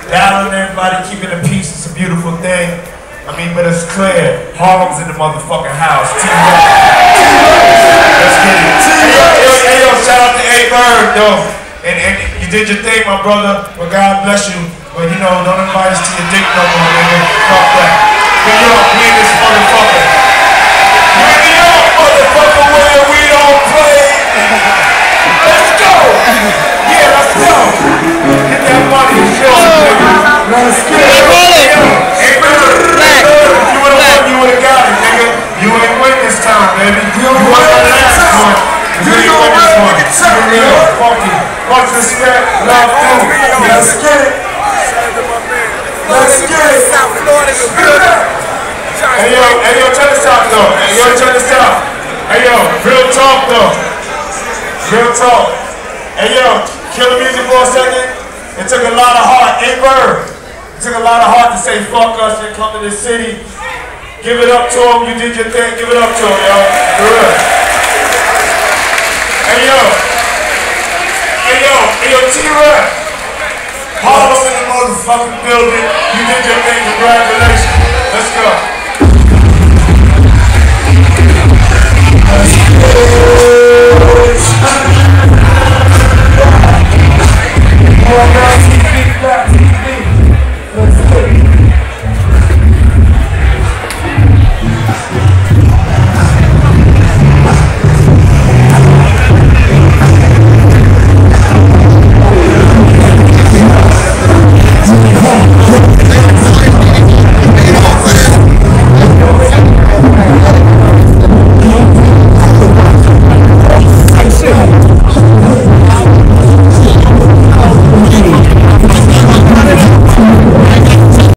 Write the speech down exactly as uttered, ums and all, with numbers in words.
Battling everybody, keeping the peace. It's a beautiful thing. I mean, but it's clear. Harlem's in the motherfucking house. Let's get it. Hey, yo, yo, hey, yo, shout out to A-Bird, though. And, and you did your thing, my brother. But God bless you. But you know, don't invite us to your dick no more, nigga. Fuck that. New York, we in this motherfucker. We in New York, motherfucker, where we don't play. Let's go. Yeah, let's go. Get that money and show us, nigga. Let's get it. You would've got it, nigga. You ain't win this time, baby. You won the last one. You ain't win this one. You real funky. Much respect, love you. Let's get it. Let's get it. Hey yo, hey yo, check this out though. Hey yo, check this out. Hey yo, real talk though. Real talk. Hey yo, kill the music for a second. It took a lot of heart. A-Bird. It took a lot of heart to say fuck us and come to this city. Give it up to him, you did your thing, give it up to him, yo. For real. Hey yo. Hey yo, hey yo, T-Rap. Harlem in the motherfucking building. You did your thing, congratulations. Let's go. Let's go.